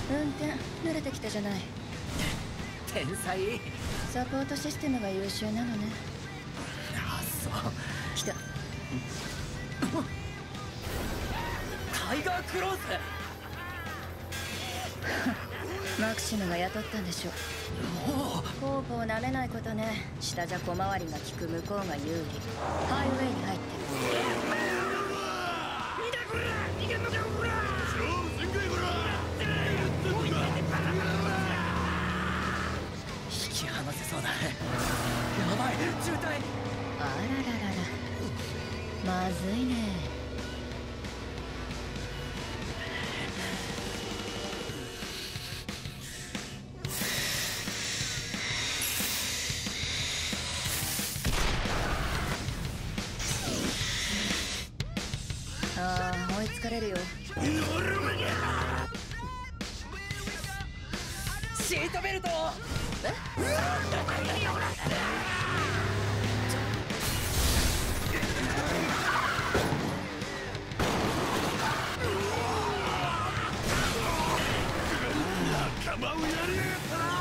運転慣れてきたじゃない。 天才。 サポートシステムが優秀なのね。 あ、そう。 来た。 タイガークローズ。 マクシムが雇ったんでしょ。コープを舐めないことね。下じゃ小回りが利く、向こうが有利。ハイウェイに入って。 見たこら、逃げんのかこら。勝負全開こら。引き離せそうだ。やばい、渋滞。 あらららら、まずいね。ああ、追いつかれるよ。 シートベルト。仲間をやりやがったな。